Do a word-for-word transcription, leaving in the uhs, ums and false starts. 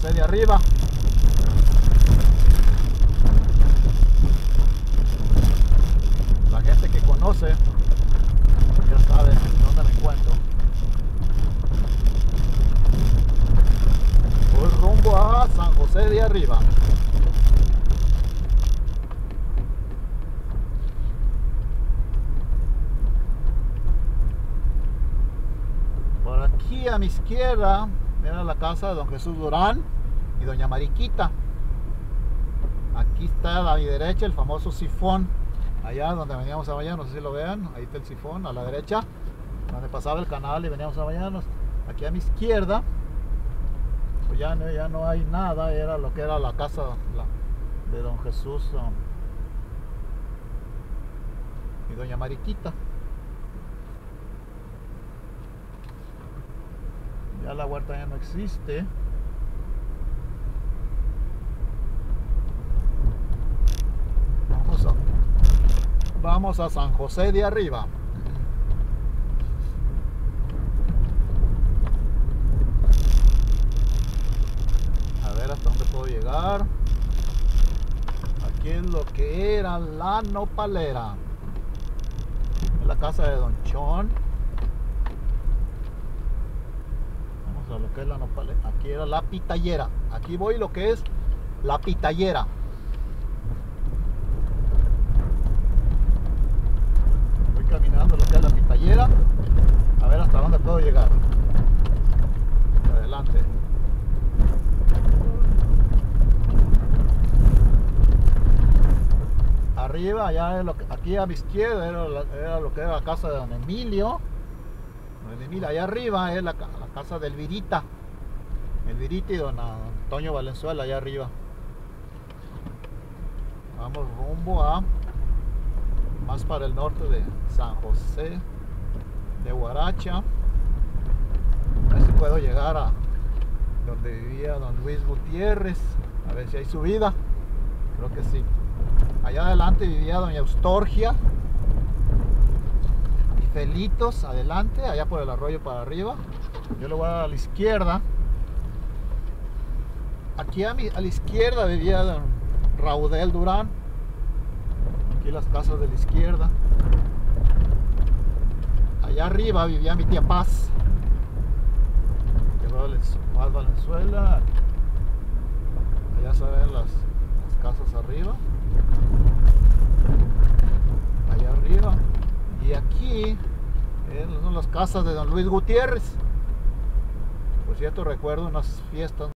José de Arriba. La gente que conoce ya sabe dónde me encuentro. Voy rumbo a San José de Arriba. Por aquí a mi izquierda era la casa de don Jesús Durán y doña Mariquita. Aquí está a mi derecha el famoso sifón, allá donde veníamos a bañar, no sé si lo vean, ahí está el sifón a la derecha, donde pasaba el canal y veníamos a bañarnos. Aquí a mi izquierda, pues ya no, ya no hay nada, era lo que era la casa la, de don Jesús um, y doña Mariquita. Ya la huerta ya no existe. Vamos a, vamos a San José de Arriba. A ver hasta dónde puedo llegar. Aquí es lo que era la nopalera. Es la casa de don Chon. A lo que es la nopalera. Aquí era la pitallera. Aquí voy lo que es la pitallera. Voy caminando lo que es la pitallera. A ver hasta dónde puedo llegar. Adelante. Arriba, allá es lo que, aquí a mi izquierda era, la, era lo que era la casa de don Emilio. Mira, allá arriba es la, la casa del Virita, el Virita y don Antonio Valenzuela, allá arriba. Vamos rumbo a más para el norte de San José de Huaracha. A ver si puedo llegar a donde vivía don Luis Gutiérrez, a ver si hay subida. Creo que sí. Allá adelante vivía doña Eustorgia Felitos, adelante, allá por el arroyo para arriba. Yo le voy a dar a la izquierda. Aquí a, mi, a la izquierda vivía don Raudel Durán. Aquí las casas de la izquierda. Allá arriba vivía mi tía Paz. Paz Valenzuela. Allá se ven las, las casas arriba. Allá arriba. Y aquí eh, son las casas de don Luis Gutiérrez. Por cierto, recuerdo unas fiestas